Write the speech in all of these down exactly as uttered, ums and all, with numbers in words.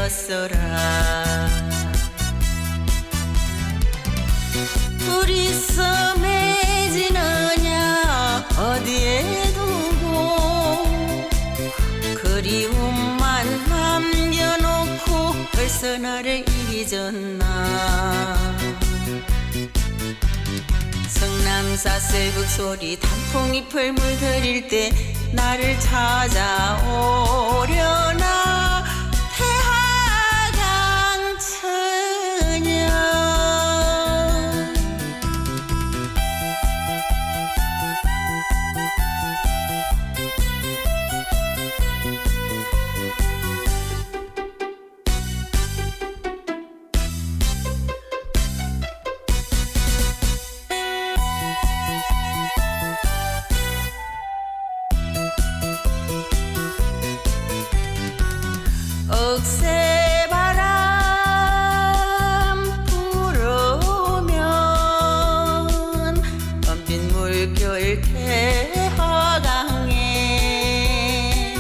되었어라. 둘이서 매지느냐 어디에 두고 그리움만 남겨놓고 벌써 나를 잊었나. 성남사슬 북소리 단풍잎을 물들일 때 나를 찾아오려나. 태화강천녀 억새바람 불으면 멈빈 물결 태화강에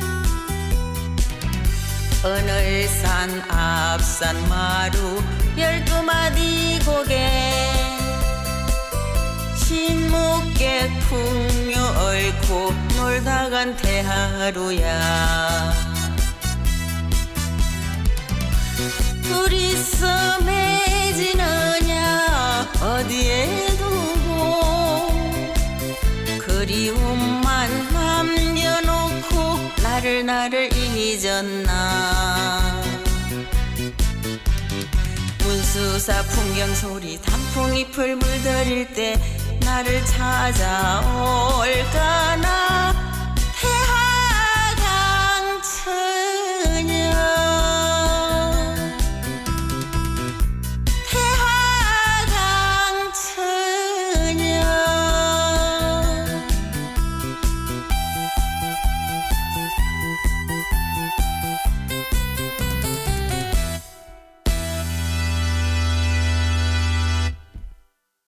어늘산 앞산 마루 열두 마디 고개 신묵객 풍류 얽고 놀다 간 태하루야. 둘이서 매지느냐 어디에 두고 그리움만 남겨놓고 나를 나를 잊었나. 문수사 풍경소리 단풍잎을 물들일 때 나를 찾아올까.